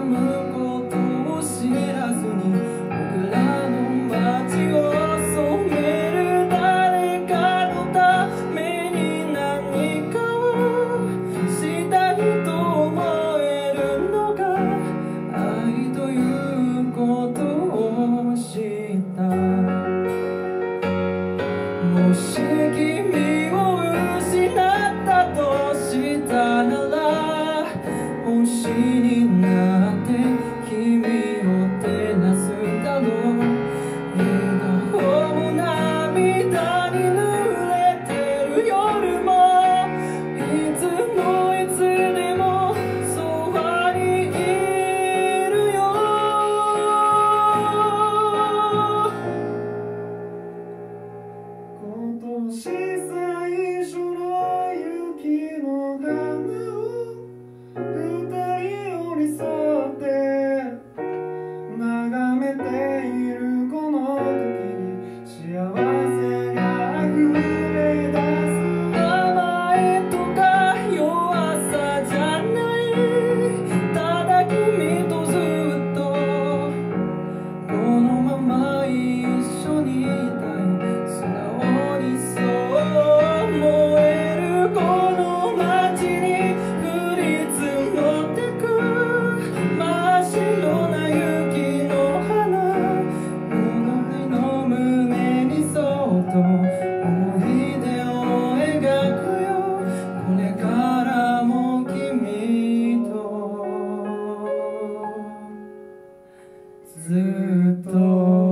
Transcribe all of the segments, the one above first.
むことを知らずに僕らの街を染める誰かのために何かをしたいと思えるのが愛ということを知った。もし君を失ったとしたなら星になって君を照らすだろう。笑顔も涙に濡れてる夜もいつもいつでもそばにいるよ。今年最初の雪の花を二人寄り添って眺めているこの時に幸せが溢れ出す。甘えとか弱さじゃない、ただ君とずっとこのまま一緒にいたい。素直にそう思えるこの街に降り積もってく真っ白な雪の花、己の胸にそっと思い出を描くよ。これからも君とずっと。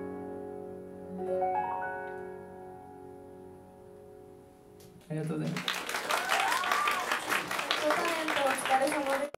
ありがとうございます。